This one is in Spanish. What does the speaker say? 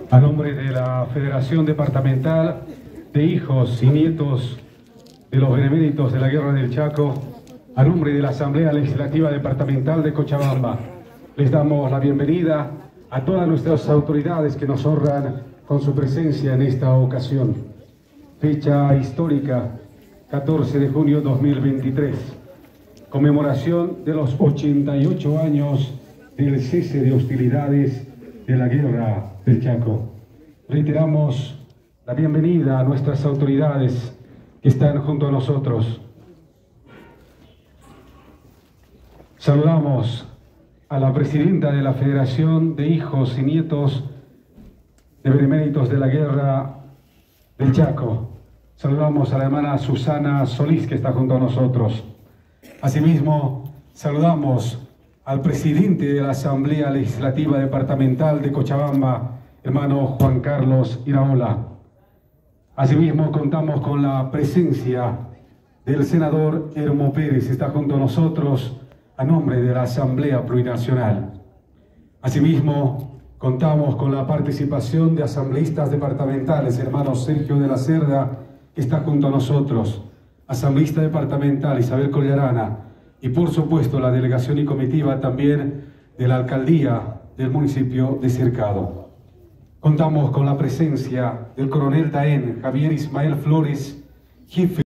A nombre de la Federación Departamental de Hijos y Nietos de los Beneméritos de la Guerra del Chaco, a nombre de la Asamblea Legislativa Departamental de Cochabamba, les damos la bienvenida a todas nuestras autoridades que nos honran con su presencia en esta ocasión. Fecha histórica, 14 de junio 2023, conmemoración de los 88 años del cese de hostilidades de la Guerra del Chaco. Reiteramos la bienvenida a nuestras autoridades que están junto a nosotros. Saludamos a la presidenta de la Federación de Hijos y Nietos de Beneméritos de la Guerra del Chaco. Saludamos a la hermana Susana Solís, que está junto a nosotros. Asimismo, saludamos al presidente de la Asamblea Legislativa Departamental de Cochabamba, hermano Juan Carlos Iraola. Asimismo, contamos con la presencia del senador Hermo Pérez, está junto a nosotros a nombre de la Asamblea Plurinacional. Asimismo, contamos con la participación de asambleístas departamentales, hermano Sergio de la Cerda, que está junto a nosotros, asambleísta departamental Isabel Collarana, y por supuesto la delegación y comitiva también de la alcaldía del municipio de Cercado. Contamos con la presencia del coronel Daen Javier Ismael Flores, jefe